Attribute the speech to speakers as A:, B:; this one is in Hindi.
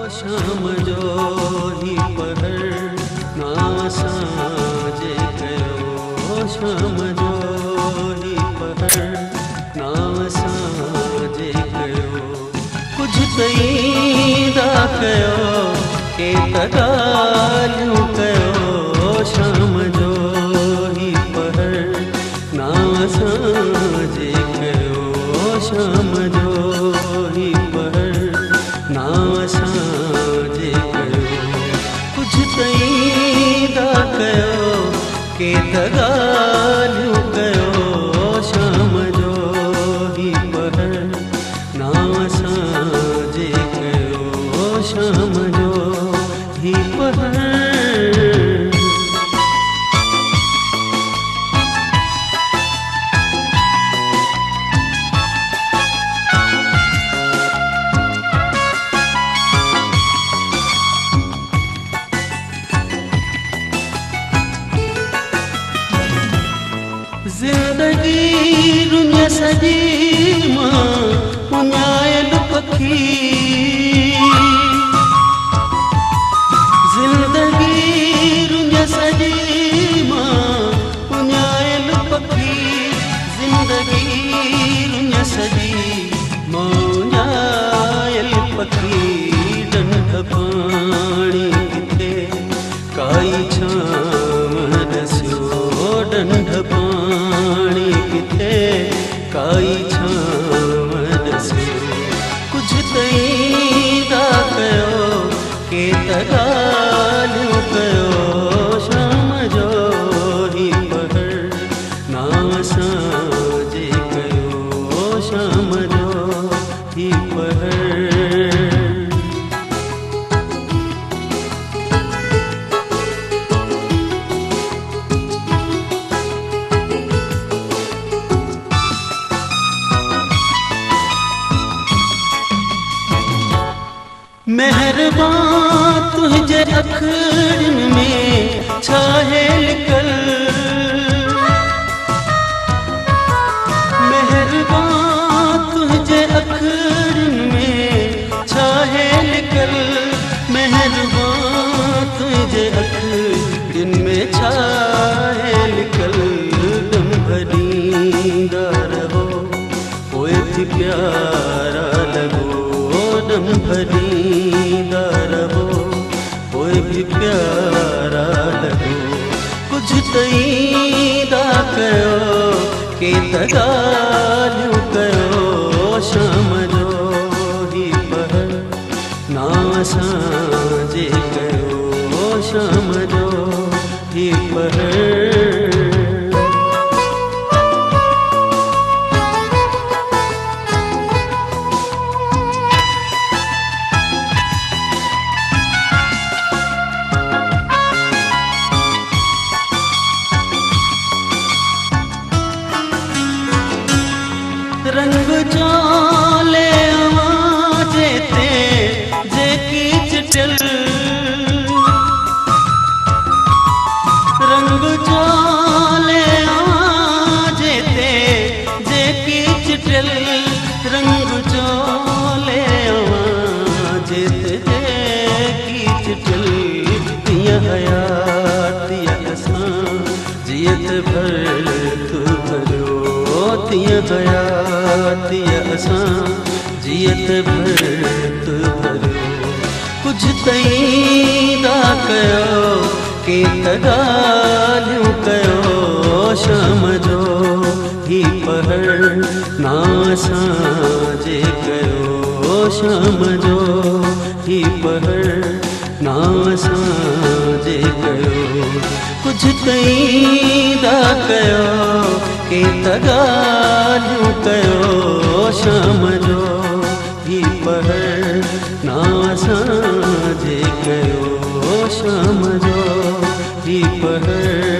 A: शाम जो ही पहर ना साजे कयो शाम जो ही पहर ना साजे कयो कुछ तईदा कयो के तगालियूं कयो शाम जो ही पहर ना साजे कयो शाम जो ही पहर ना साजे कयो कुछ तईदा कयो के तगालियूं कयो शाम जो ही पहर ना साजे कयो शाम जो ही पहर जिंदगी रुन्या सजी मां उन्यायल पखी जिंदगी रुन्या सजी मां उन्यायल पखी जिंदगी रुन्या सजी मां उन्यायल पखी डंड पाणी किथे काई छाम दस्यो डंड पाणी किथे काई छाम दस्यो कुछ तईदा कयो के तगालियूं कयो शाम जो ही पहर ना साजे कयो शाम जो ही पहर मेहरबान तुझे अखड़न में छाहे लिकल मेहरबान तुझे अखड़न में छाहे लिकल मेहरबान तुझे अखड़न में छाहे लिकल दम भरींदा रहो पोइ थी प्यारा लगो दम भरींदा रहो पोइ भी प्यारा लगो कुछ तईदा कयो के तगालियूं कयो शाम जो ही पहर ना साजे कयो शाम जो ही पहर रंग चोले आवाजे ते जेकी चिटल रंग चोले आवाजे ते जेकी चिटल रंग चोले आवाजे ते जेकी चिटल तिया हयाती असां जियत भर तू भरियो तिया हयाती असां जियत भर तू भरियो कुछ तईदा कयो के तगालियूं कयो शाम जो ही पहर ना साजे कयो शाम जो ही पहर ना साजे कयो कुछ तईदा कयो के तगालियूं कयो शाम जो ही पहर ना साजे कयो शाम जो ही पहर